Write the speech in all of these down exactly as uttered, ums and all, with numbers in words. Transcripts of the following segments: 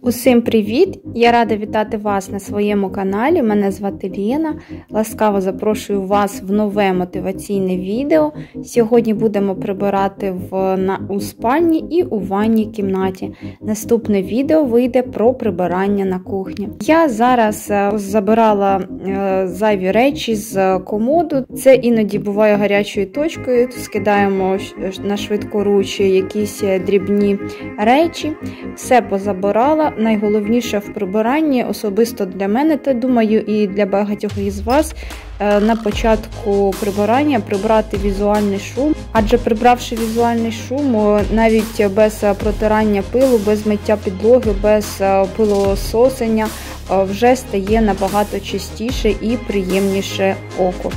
Усім привіт! Я рада вітати вас на своєму каналі. Мене звати Лена. Ласкаво запрошую вас в нове мотиваційне відео. Сьогодні будемо прибирати в, на, у спальні і у ванній кімнаті. Наступне відео вийде про прибирання на кухні. Я зараз забирала е, зайві речі з комоду. Це іноді буває гарячою точкою. Скидаємо на швидкоруч якісь дрібні речі. Все позабирала. Найголовніше в прибиранні, особисто для мене, та думаю і для багатьох із вас, на початку прибирання прибрати візуальний шум. Адже прибравши візуальний шум, навіть без протирання пилу, без миття підлоги, без пилососення, вже стає набагато чистіше і приємніше оку.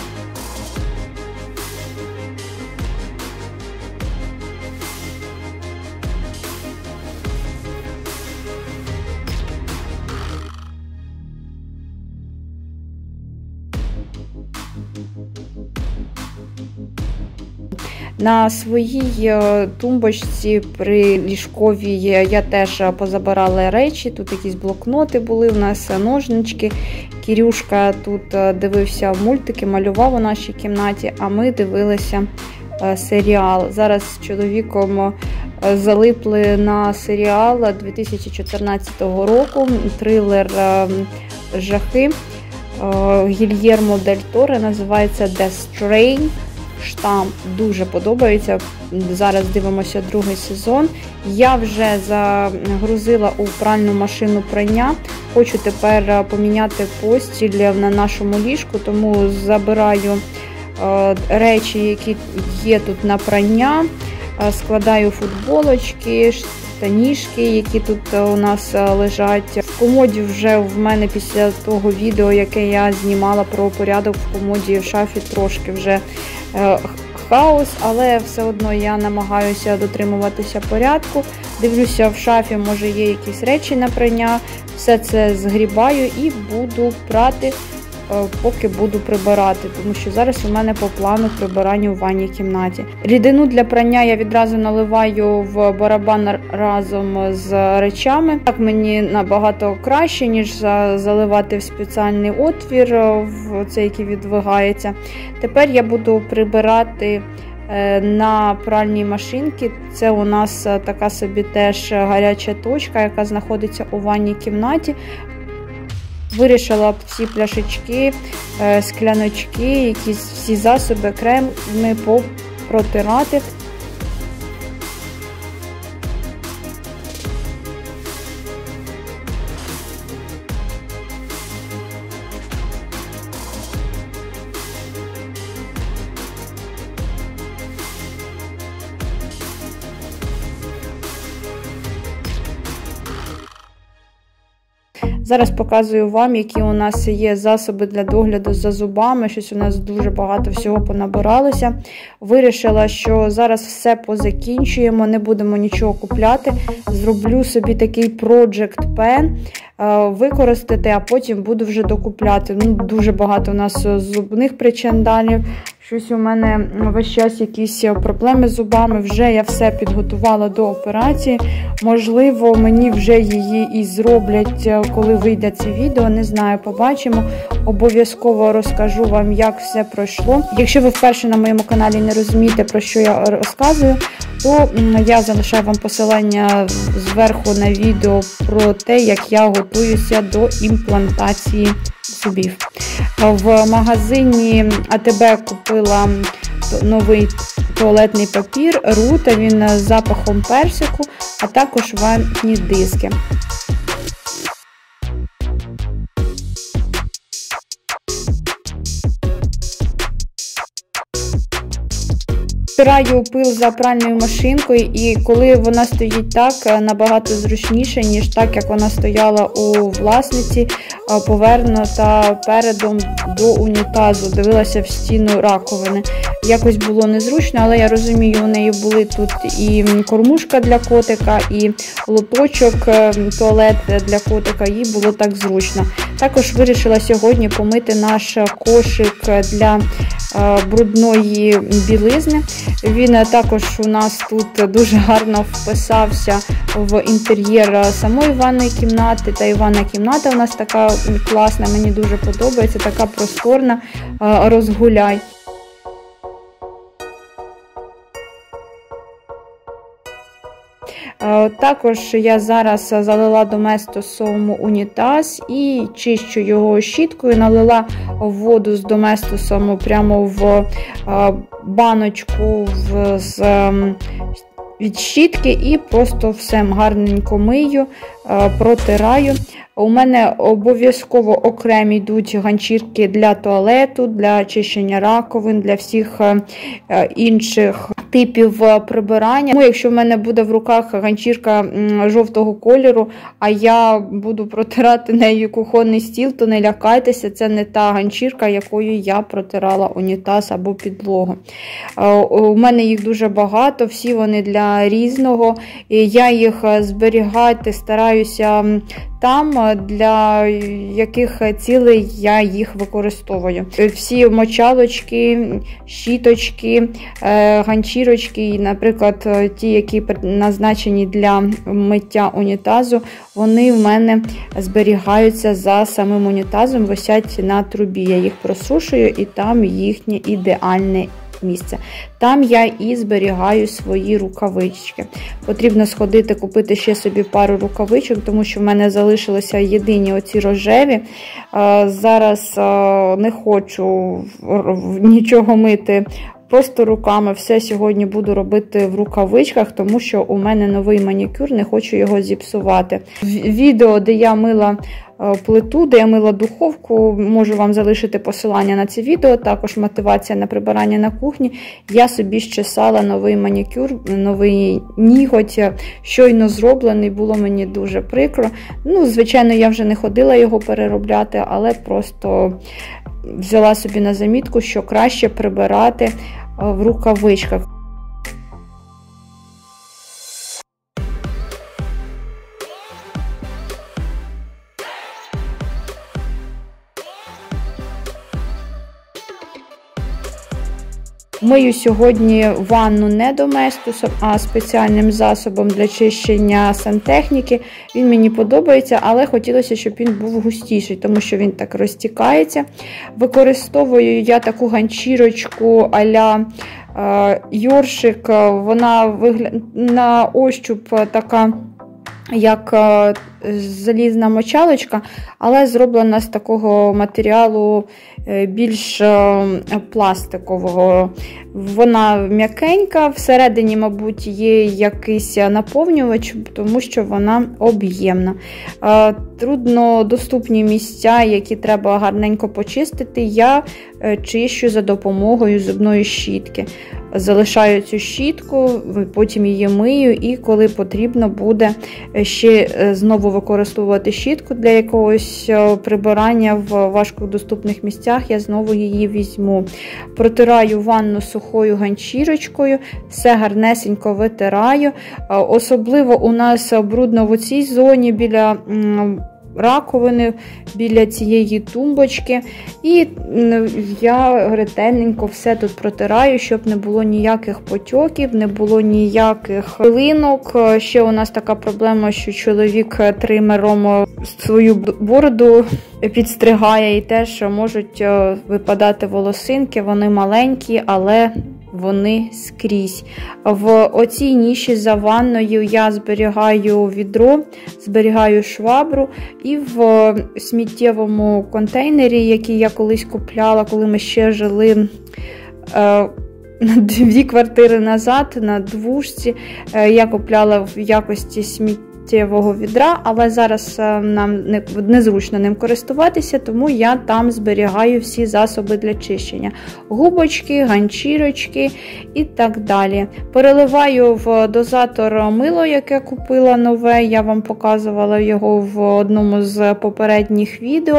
На своїй тумбочці при ліжковій я теж позабирала речі. Тут якісь блокноти були, у нас ножнички. Кірюшка тут дивився мультики, малював у нашій кімнаті, а ми дивилися серіал. Зараз з чоловіком залипли на серіал дві тисячі чотирнадцятого року, трилер «Жахи» Гільєрмо Дель Торо, називається «The Strain». Штам дуже подобається. Зараз дивимося другий сезон. Я вже загрузила у пральну машину прання. Хочу тепер поміняти постіль на нашому ліжку, тому забираю речі, які є тут на прання, складаю футболочки, штанішки, які тут у нас лежать. В комоді вже в мене після того відео, яке я знімала про порядок в комоді, в шафі трошки вже хаос, але все одно я намагаюся дотримуватися порядку. Дивлюся в шафі, може є якісь речі на прання, все це згрібаю і буду прати, поки буду прибирати, тому що зараз у мене по плану прибирання у ванній кімнаті. Рідину для прання я відразу наливаю в барабан разом з речами. Так мені набагато краще, ніж заливати в спеціальний отвір, в цей, який відвигається. Тепер я буду прибирати на пральній машинці. Це у нас така собі теж гаряча точка, яка знаходиться у ванній кімнаті. Вирішила всі пляшечки, скляночки, якісь всі засоби, креми протирати. Зараз показую вам, які у нас є засоби для догляду за зубами. Щось у нас дуже багато всього понабиралося. Вирішила, що зараз все позакінчуємо, не будемо нічого купляти. Зроблю собі такий Project Pen, використати, а потім буду вже докупляти. Ну, дуже багато у нас зубних причандалів. Щось у мене весь час якісь проблеми з зубами, вже я все підготувала до операції. Можливо, мені вже її і зроблять, коли вийде це відео, не знаю, побачимо. Обов'язково розкажу вам, як все пройшло. Якщо ви вперше на моєму каналі не розумієте, про що я розказую, то я залишаю вам посилання зверху на відео про те, як я готуюся до імплантації зубів. В магазині А Те Бе купила новий туалетний папір, рута, він з запахом персику, а також ватні диски. Стираю пил за пральною машинкою, і коли вона стоїть так, набагато зручніше, ніж так, як вона стояла у власниці, повернута передом до унітазу, дивилася в стіну раковини. Якось було незручно, але я розумію, у неї були тут і кормушка для котика, і лоточок, туалет для котика, їй було так зручно. Також вирішила сьогодні помити наш кошик для брудної білизни. Він також у нас тут дуже гарно вписався в інтер'єр самої ванної кімнати, та і ванна кімната у нас така класна, мені дуже подобається, така просторна, розгуляй. Також я зараз залила доместосом унітаз і чищу його щіткою, налила воду з доместосом прямо в баночку з від щітки і просто все гарненько мию, протираю. У мене обов'язково окремі йдуть ганчірки для туалету, для очищення раковин, для всіх інших типів прибирання. Тому якщо в мене буде в руках ганчірка жовтого кольору, а я буду протирати нею кухонний стіл, то не лякайтеся, це не та ганчірка, якою я протирала унітаз або підлогу. У мене їх дуже багато, всі вони для різного. І я їх зберігати стараюся там, для яких цілей я їх використовую. Всі мочалочки, щіточки, ганчірочки, наприклад, ті, які назначені для миття унітазу, вони в мене зберігаються за самим унітазом, висять на трубі. Я їх просушую, і там їхнє ідеальне місце. Там я і зберігаю свої рукавички. Потрібно сходити, купити ще собі пару рукавичок, тому що в мене залишилися єдині оці рожеві. Зараз не хочу нічого мити просто руками. Все сьогодні буду робити в рукавичках, тому що у мене новий манікюр, не хочу його зіпсувати. Відео, де я мила плиту, де я мила духовку, можу вам залишити посилання на це відео, також мотивація на прибирання на кухні. Я собі щесала новий манікюр, новий ніготь, щойно зроблений, було мені дуже прикро. Ну, звичайно, я вже не ходила його переробляти, але просто взяла собі на замітку, що краще прибирати в рукавичках. Мию сьогодні ванну не доместосом, а спеціальним засобом для чищення сантехніки. Він мені подобається, але хотілося, щоб він був густіший, тому що він так розтікається. Використовую я таку ганчірочку а-ля Йоршик. Вона вигля... на ощуп така, як залізна мочалочка, але зроблена з такого матеріалу більш пластикового. Вона м'якенька, всередині, мабуть, є якийсь наповнювач, тому що вона об'ємна. Труднодоступні місця, які треба гарненько почистити, я чищу за допомогою зубної щітки. Залишаю цю щітку, потім її мию, і коли потрібно буде ще знову використовувати щітку для якогось прибирання в важкодоступних місцях, я знову її візьму. Протираю ванну сухою ганчірочкою, все гарнесенько витираю. Особливо у нас брудно в цій зоні біля раковини, біля цієї тумбочки. І я ретельненько все тут протираю, щоб не було ніяких потьоків, не було ніяких пилинок. Ще у нас така проблема, що чоловік тримером свою бороду підстригає, і теж можуть випадати волосинки. Вони маленькі, але вони скрізь. В оцій ніші за ванною я зберігаю відро, зберігаю швабру, і в сміттєвому контейнері, який я колись купляла, коли ми ще жили е, дві квартири назад, на двушці, е, я купляла в якості сміття відра, але зараз нам незручно ним користуватися, тому я там зберігаю всі засоби для чищення. Губочки, ганчірочки і так далі. Переливаю в дозатор мило, яке купила нове, я вам показувала його в одному з попередніх відео.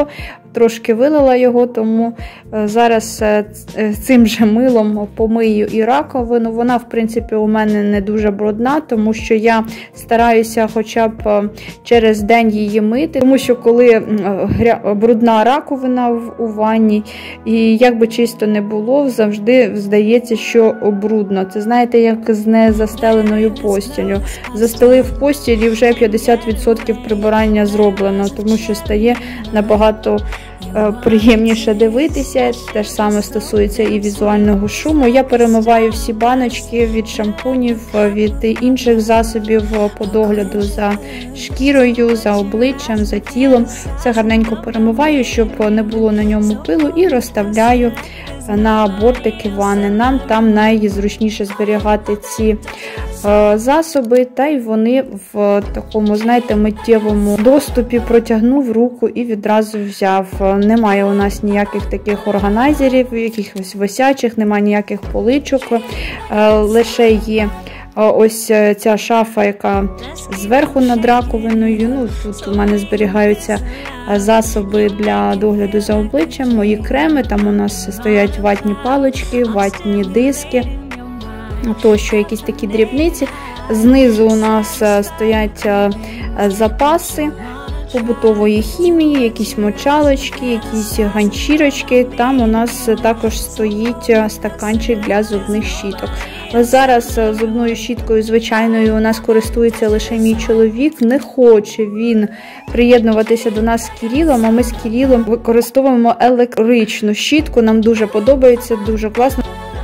трошки вилила його, тому зараз цим же милом помию і раковину. Вона, в принципі, у мене не дуже брудна, тому що я стараюся хоча б через день її мити, тому що коли брудна раковина у ванні, і як би чисто не було, завжди здається, що брудно. Це, знаєте, як з незастеленою постіллю. Застелив постіль і вже п'ятдесят відсотків прибирання зроблено, тому що стає набагато приємніше дивитися. Те ж саме стосується і візуального шуму. Я перемиваю всі баночки від шампунів, від інших засобів по догляду за шкірою, за обличчям, за тілом. Все гарненько перемиваю, щоб не було на ньому пилу, і розставляю на бортики ванни. Нам там найзручніше зберігати ці е, засоби, та й вони в такому, знаєте, миттєвому доступі. Протягнув руку і відразу взяв. Немає у нас ніяких таких органайзерів, якихось висячих, немає ніяких поличок, е, лише є ось ця шафа, яка зверху над раковиною. Ну, тут у мене зберігаються засоби для догляду за обличчям, мої креми, там у нас стоять ватні палички, ватні диски, тощо якісь такі дрібниці. Знизу у нас стоять запаси побутової хімії, якісь мочалочки, якісь ганчірочки. Там у нас також стоїть стаканчик для зубних щіток. Зараз зубною щіткою звичайною у нас користується лише мій чоловік. Не хоче він приєднуватися до нас з Кирилом, а ми з Кирилом використовуємо електричну щітку. Нам дуже подобається, дуже класно.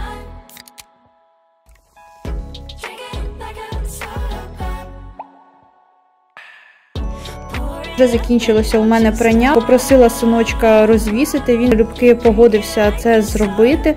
Вже закінчилося у мене прання. Попросила синочка розвісити, він залюбки погодився це зробити.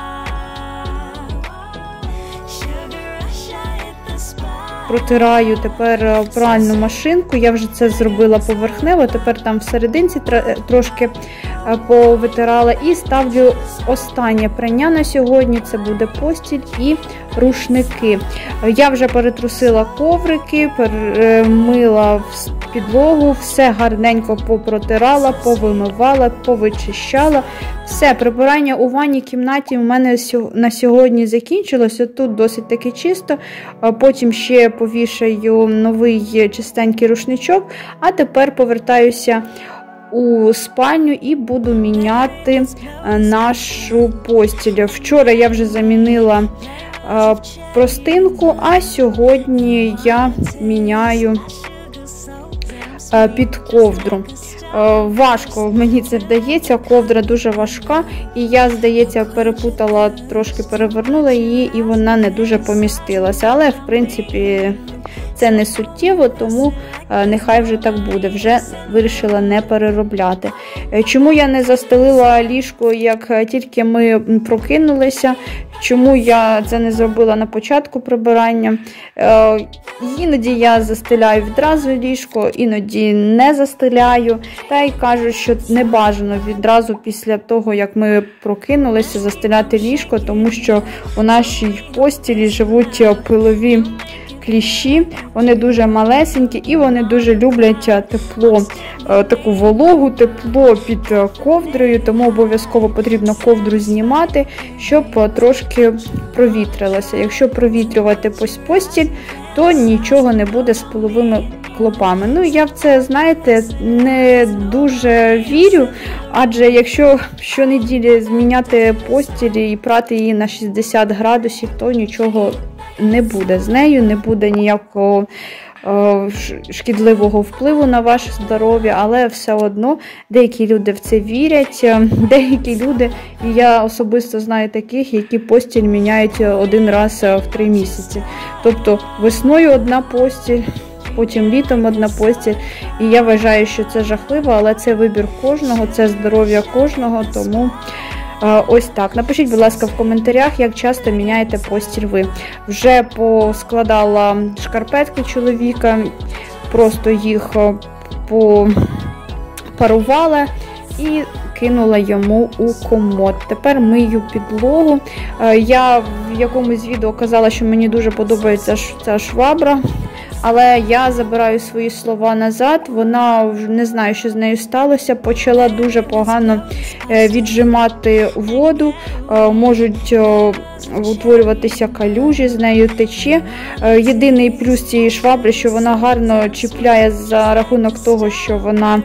Протираю тепер пральну машинку, я вже це зробила поверхнево, тепер там всерединці трошки повитирала, і ставлю останнє прання на сьогодні, це буде постіль і рушники. Я вже перетрусила коврики, перемила підлогу, все гарненько попротирала, повимивала, повичищала. Все, прибирання у ванній кімнаті у мене на сьогодні закінчилось. Тут досить таки чисто. Потім ще повішаю новий чистенький рушничок. А тепер повертаюся у спальню і буду міняти нашу постіль. Вчора я вже замінила простинку, а сьогодні я міняю під ковдру. Важко мені це вдається, ковдра дуже важка, і я, здається, перепутала, трошки перевернула її, і вона не дуже помістилася. Але, в принципі, це не суттєво, тому нехай вже так буде. Вже вирішила не переробляти. Чому я не застелила ліжко, як тільки ми прокинулися? Чому я це не зробила на початку прибирання? Іноді я застеляю відразу ліжко, іноді не застеляю. Та й кажу, що не бажано відразу після того, як ми прокинулися, застеляти ліжко, тому що у нашій постілі живуть пилові кліщі, вони дуже малесенькі і вони дуже люблять тепло, таку вологу, тепло під ковдрою, тому обов'язково потрібно ковдру знімати, щоб трошки провітрилося. Якщо провітрювати постіль, то нічого не буде з пиловими клопами. Ну, я в це, знаєте, не дуже вірю, адже якщо щонеділі зміняти постіль і прати її на шістдесят градусів, то нічого не буде з нею, не буде ніякого е, шкідливого впливу на ваше здоров'я, але все одно деякі люди в це вірять, деякі люди, і я особисто знаю таких, які постіль міняють один раз в три місяці. Тобто весною одна постіль, потім літом одна постіль, і я вважаю, що це жахливо, але це вибір кожного, це здоров'я кожного, тому ось так. Напишіть, будь ласка, в коментарях, як часто міняєте постіль ви. Вже поскладала шкарпетки чоловіка, просто їх попарувала і кинула йому у комод. Тепер мию підлогу. Я в якомусь відео казала, що мені дуже подобається ця швабра. Але я забираю свої слова назад, вона, не знаю, що з нею сталося, почала дуже погано віджимати воду, можуть утворюватися калюжі, з нею тече. Єдиний плюс цієї швабри, що вона гарно чіпляє за рахунок того, що вона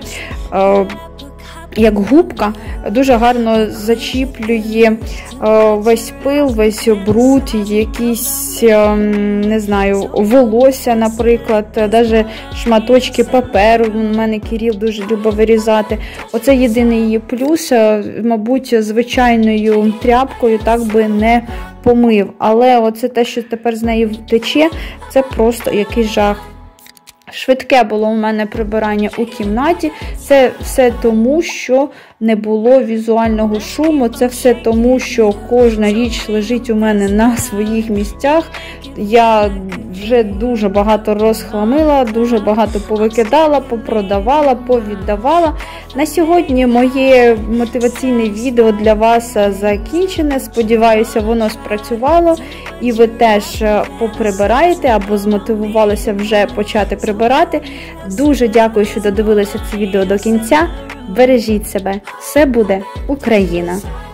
як губка, дуже гарно зачіплює весь пил, весь бруд, якісь, не знаю, волосся, наприклад, навіть шматочки паперу. У мене Кирил дуже любить вирізати. Оце єдиний її плюс. Мабуть, звичайною тряпкою так би не помив. Але оце те, що тепер з неї тече, це просто якийсь жах. Швидке було у мене прибирання у кімнаті. Це все тому, що не було візуального шуму. Це все тому, що кожна річ лежить у мене на своїх місцях. Я вже дуже багато розхламила, дуже багато повикидала, попродавала, повіддавала. На сьогодні моє мотиваційне відео для вас закінчене. Сподіваюся, воно спрацювало і ви теж поприбираєте або змотивувалися вже почати прибирати. Дуже дякую, що додивилися це відео до кінця. Бережіть себе. Все буде Україна!